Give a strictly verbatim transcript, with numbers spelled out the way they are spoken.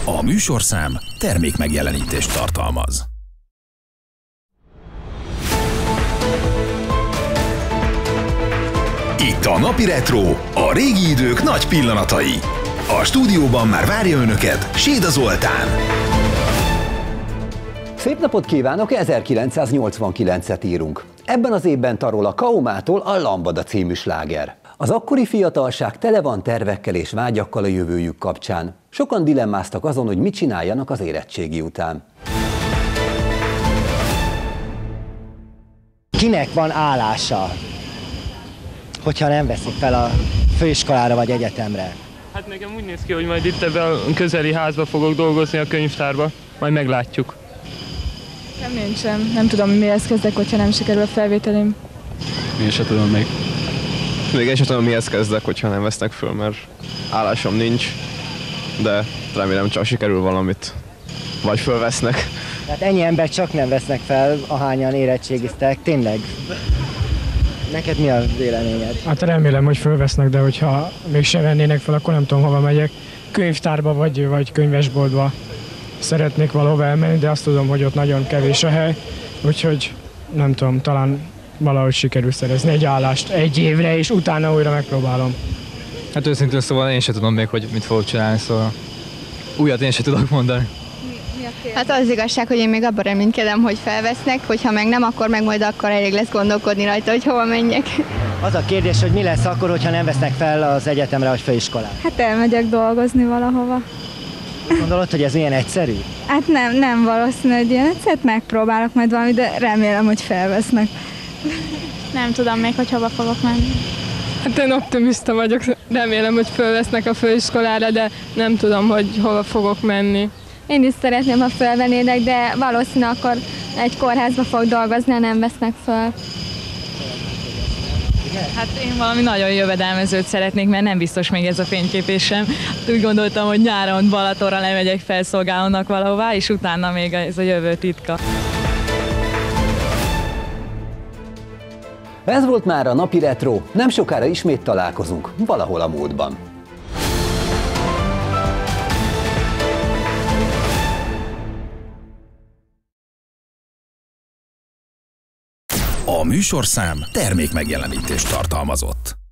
A műsorszám termékmegjelenítést tartalmaz. Itt a Napi Retro, a régi idők nagy pillanatai. A stúdióban már várja önöket Séda Zoltán. Szép napot kívánok, ezerkilencszáznyolcvankilencet írunk. Ebben az évben tarol a Kaumától a Lambada című sláger. Az akkori fiatalság tele van tervekkel és vágyakkal a jövőjük kapcsán. Sokan dilemmáztak azon, hogy mit csináljanak az érettségi után. Kinek van állása, hogyha nem veszik fel a főiskolára vagy egyetemre? Hát nekem úgy néz ki, hogy majd itt ebben a közeli házba fogok dolgozni, a könyvtárba. Majd meglátjuk. Nem nincsen. Nem tudom, mihez kezdek, hogyha nem sikerül a felvételim. Én sem tudom még. Még én sem tudom, mihez kezdek, hogyha nem vesznek föl, mert állásom nincs, de remélem csak sikerül valamit, vagy fölvesznek. Tehát ennyi ember csak nem vesznek fel, ahányan érettségiztek, tényleg? Neked mi a véleményed? Hát remélem, hogy fölvesznek, de hogyha mégsem vennének fel, akkor nem tudom, hova megyek. Könyvtárba vagy, vagy könyvesboltba szeretnék valahova elmenni, de azt tudom, hogy ott nagyon kevés a hely, úgyhogy nem tudom, talán valahogy sikerül szerezni egy állást egy évre, és utána újra megpróbálom. Hát őszintén szóval én sem tudom még, hogy mit fogok csinálni, szóval újat én sem tudok mondani. Hát az igazság, hogy én még abban reménykedem, hogy felvesznek, hogyha meg nem, akkor meg majd akkor elég lesz gondolkodni rajta, hogy hova menjek. Az a kérdés, hogy mi lesz akkor, hogyha nem vesznek fel az egyetemre vagy főiskolára? Hát elmegyek dolgozni valahova. Gondolod, hogy ez ilyen egyszerű? Hát nem, nem valószínű, hogy ilyen egyszerűt megpróbálok majd valami, de remélem, hogy felvesznek. Nem tudom még, hogy hova fogok menni. Hát én optimista vagyok, remélem, hogy felvesznek a főiskolára, de nem tudom, hogy hova fogok menni. Én is szeretném, ha felvennének, de valószínű akkor egy kórházba fog dolgozni, ha nem vesznek fel. Hát én valami nagyon jövedelmezőt szeretnék, mert nem biztos még ez a fényképésem. Úgy gondoltam, hogy nyáron Balatonra lemegyek felszolgálónak valahová, és utána még ez a jövő titka. Ez volt már a Napi Retro, nem sokára ismét találkozunk, valahol a múltban. A műsorszám termékmegjelenítést tartalmazott.